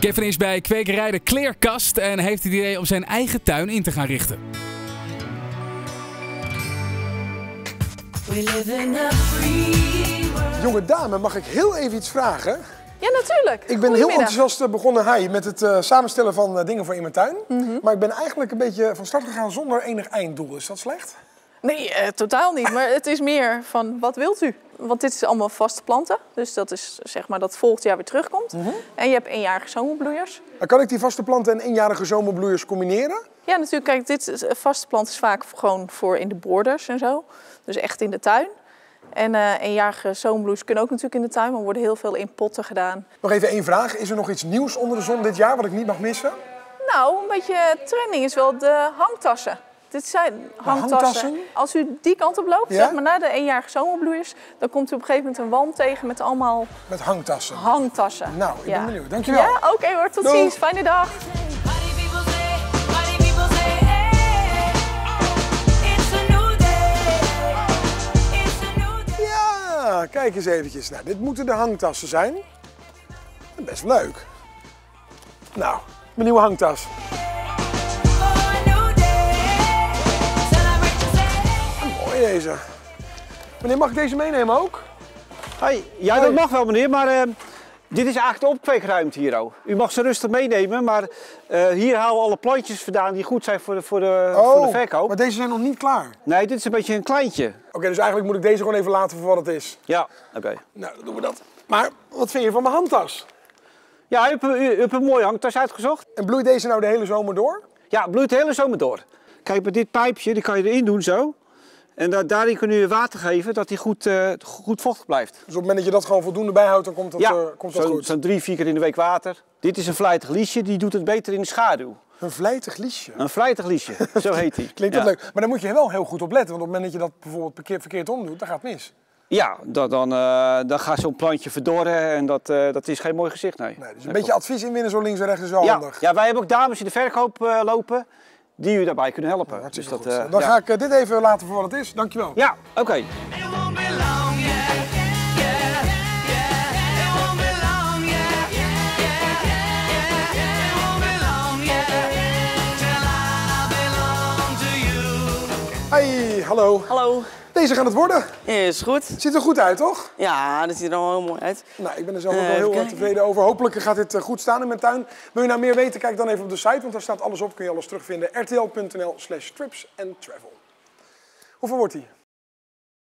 Kevin is bij kwekerij de Kleerkast en heeft het idee om zijn eigen tuin in te gaan richten. Jonge dame, mag ik heel even iets vragen? Ja, natuurlijk. Ik ben heel enthousiast begonnen met het samenstellen van dingen voor in mijn tuin. Maar ik ben eigenlijk een beetje van start gegaan zonder enig einddoel. Is dat slecht? Nee, totaal niet. Maar het is meer van, wat wilt u? Want dit is allemaal vaste planten. Dus dat is zeg maar dat volgend jaar weer terugkomt. En je hebt eenjarige zomerbloeiers. Maar kan ik die vaste planten en eenjarige zomerbloeiers combineren? Ja, natuurlijk. Kijk, dit vaste plant is vaak gewoon voor in de borders en zo. Dus echt in de tuin. En eenjarige zomerbloeiers kunnen ook natuurlijk in de tuin, maar worden heel veel in potten gedaan. Nog even één vraag. Is er nog iets nieuws onder de zon dit jaar wat ik niet mag missen? Nou, een beetje trending is wel de hangtassen. Dit zijn hangtassen. Als u die kant op loopt, zeg maar naar de eenjarige zomerbloeiers, dan komt u op een gegeven moment een wand tegen met allemaal... Met hangtassen? Hangtassen. Nou, ik ben benieuwd. Dankjewel. Ja, oké hoor. Tot ziens. Fijne dag. Ja, kijk eens eventjes. Nou, dit moeten de hangtassen zijn. Best leuk. Nou, mijn nieuwe hangtas. Mooi deze. Meneer, mag ik deze meenemen ook? Hoi. Ja, dat mag wel meneer, maar dit is eigenlijk de opkweekruimte hier ook. U mag ze rustig meenemen, maar hier halen we alle plantjes vandaan die goed zijn voor de verkoop. Maar deze zijn nog niet klaar? Nee, dit is een beetje een kleintje. Oké, dus eigenlijk moet ik deze gewoon even laten voor wat het is? Ja, oké. Nou, dan doen we dat. Maar wat vind je van mijn handtas? Ja, u hebt een mooie hangtas uitgezocht. En bloeit deze nou de hele zomer door? Ja, bloeit de hele zomer door. Kijk, met dit pijpje, die kan je erin doen zo. En daarin kun je water geven dat hij goed vochtig blijft. Dus op het moment dat je dat gewoon voldoende bijhoudt, dan komt dat, komt dat goed? Zo'n 3-4 keer in de week water. Dit is een vlijtig liesje, die doet het beter in de schaduw. Een vlijtig liesje? Een vlijtig liesje, zo heet hij. Klinkt dat leuk. Maar daar moet je wel heel goed op letten, want op het moment dat je dat bijvoorbeeld verkeerd omdoet, dan gaat het mis. Ja, dan gaat zo'n plantje verdorren en dat is geen mooi gezicht, nee. Dus een beetje advies inwinnen zo links en rechts is wel handig. Ja, wij hebben ook dames in de verkoop lopen die u daarbij kunnen helpen. Ja, dus dan ga ik dit even laten voor wat het is. Dankjewel. Ja, oké. Hey, hallo. Hallo. Deze gaan het worden. Is goed. Ziet er goed uit, toch? Ja, dat ziet er al heel mooi uit. Nou, ik ben er zelf ook wel heel erg tevreden over. Hopelijk gaat dit goed staan in mijn tuin. Wil je nou meer weten, kijk dan even op de site, want daar staat alles op. Kun je alles terugvinden. rtl.nl/trips and travel. Hoeveel wordt die?